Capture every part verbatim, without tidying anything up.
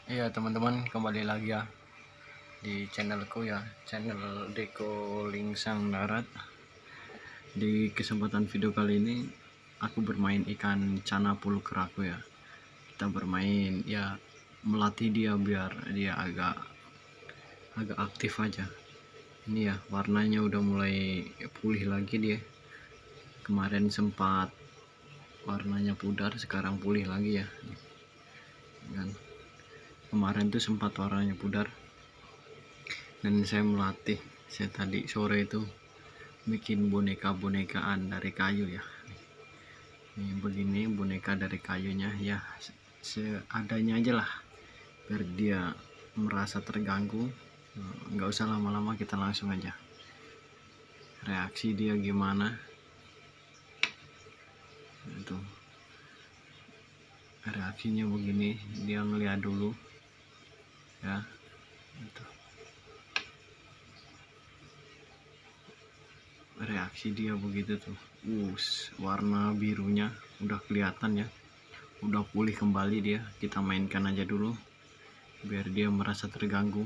Iya teman-teman, kembali lagi ya di channelku ya, channel Deko Lingsang Darat. Di kesempatan video kali ini aku bermain ikan cana pulkeraku ya. Kita bermain ya, melatih dia biar dia agak agak aktif aja. Ini ya, warnanya udah mulai pulih lagi dia. Kemarin sempat warnanya pudar, sekarang pulih lagi ya. Kan kemarin tuh sempat warnanya pudar, dan saya melatih. Saya tadi sore itu bikin boneka-bonekaan dari kayu ya. Ini begini boneka dari kayunya ya, seadanya aja lah biar dia merasa terganggu. Nggak usah lama-lama, kita langsung aja reaksi dia gimana. Itu reaksinya begini, dia ngeliat dulu ya. Itu reaksi dia begitu tuh. Us, warna birunya udah kelihatan ya, udah pulih kembali dia. Kita mainkan aja dulu biar dia merasa terganggu.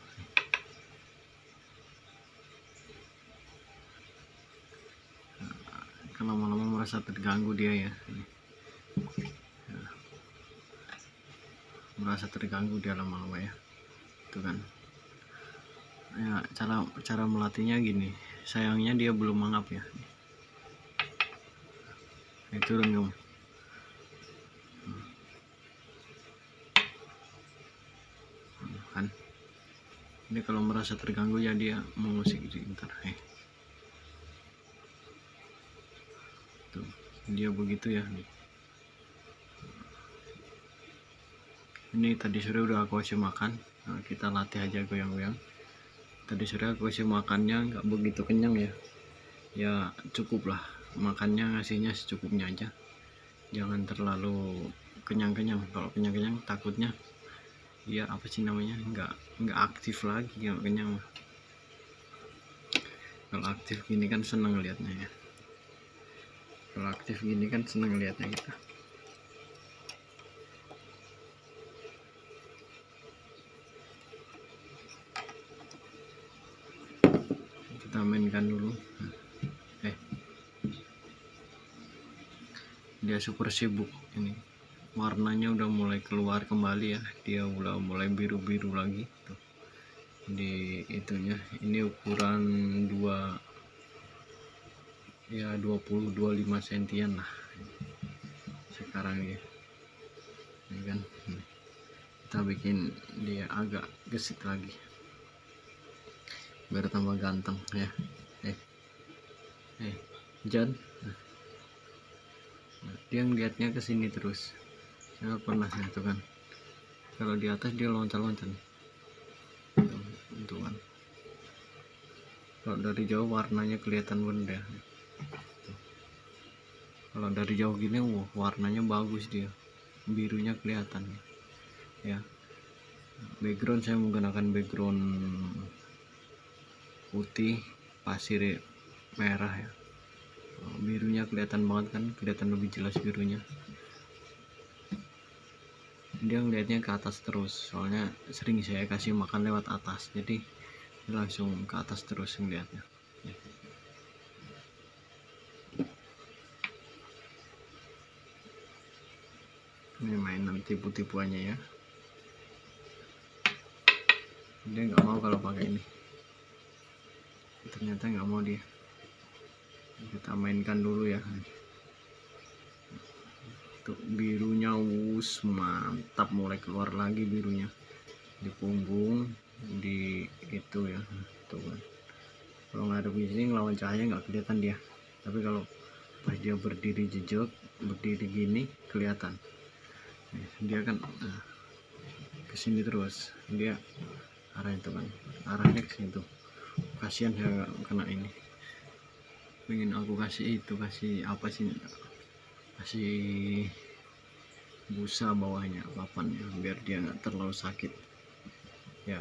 Kalau lama-lama merasa terganggu dia ya, merasa terganggu dia lama-lama ya. Itu kan ya, cara cara melatihnya gini. Sayangnya dia belum mangap ya. Itu renggem kan. Ini kalau merasa terganggu ya dia mengusik ntar. Eh tuh, dia begitu ya. Ini tadi sore udah aku kasih makan. Nah, kita latih aja goyang-goyang. Tadi sore aku kasih makannya nggak begitu kenyang ya. Ya cukup lah makannya, ngasihnya secukupnya aja. Jangan terlalu kenyang-kenyang. Kalau kenyang-kenyang takutnya dia apa sih namanya, nggak nggak aktif lagi. Nggak kenyang. Kalau aktif gini kan seneng liatnya ya. Kalau aktif gini kan seneng liatnya kita. Kita mainkan dulu. Eh dia super sibuk ini. Warnanya udah mulai keluar kembali ya. Dia udah mulai biru-biru lagi tuh di itunya. Ini ukuran dua ya dua puluh dua puluh lima sentian lah sekarang ya. Ini kan kita bikin dia agak gesit lagi biar tambah ganteng ya. Eh eh Jan, nah, dia ngeliatnya ke sini terus. Saya pernah itu kan, kalau di atas dia loncat-loncat itu kan. Kalau dari jauh warnanya kelihatan benda. Kalau dari jauh gini, wah warnanya bagus dia, birunya kelihatan ya. Background saya menggunakan background putih pasir merah ya. Birunya kelihatan banget kan, kelihatan lebih jelas birunya. Dia ngeliatnya ke atas terus, soalnya sering saya kasih makan lewat atas, jadi langsung ke atas terus ngeliatnya. Ini mainan tipu-tipuannya ya. Dia nggak mau kalau pakai ini, ternyata nggak mau dia. Kita mainkan dulu ya. Tuh birunya, wus mantap, mulai keluar lagi birunya di punggung, di itu ya. Tuh kan, kalau ngadep di sini ngelawan cahaya nggak kelihatan dia, tapi kalau pas dia berdiri jejak, berdiri gini kelihatan. Dia kan nah, kesini terus, dia arah itu kan, arahnya ke situ. Kasihan saya kena ini. Pengen aku kasih itu, kasih apa sih, kasih busa bawahnya, papan ya, biar dia nggak terlalu sakit ya.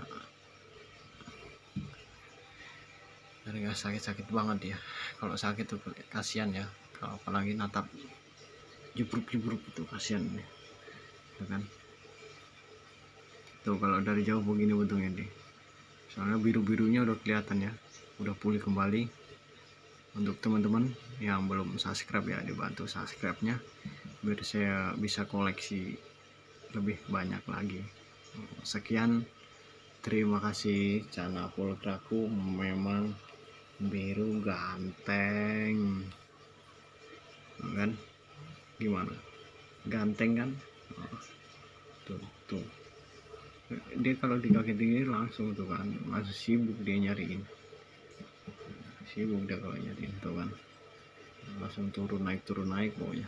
Biar nggak sakit-sakit banget ya. Kalau sakit tuh kasihan ya, kalau apalagi natap jebruk-jebruk itu kasihan ya kan. Tuh kalau dari jauh begini bentuknya deh, soalnya biru-birunya udah kelihatan ya, udah pulih kembali. Untuk teman-teman yang belum subscribe ya, dibantu subscribe-nya biar saya bisa koleksi lebih banyak lagi. Sekian, terima kasih. Cana pulkraku memang biru ganteng kan, gimana, ganteng kan? Oh, tuh tuh dia kalau di kaki tinggi langsung tuh kan, langsung sibuk dia nyariin, sibuk dia kalau nyariin tuh kan, langsung turun naik turun naik pokoknya,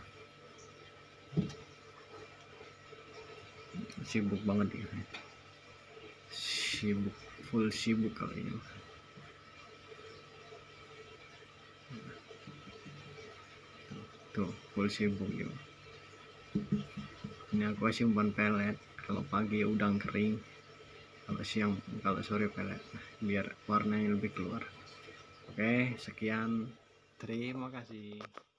sibuk banget dia, sibuk, full sibuk kalau ini. Tuh full sibuk ya. Ini aku kasih umpan pelet, kalau pagi udang kering, kalau siang, kalau sore pelet, biar warnanya lebih keluar. Oke, sekian, terima kasih.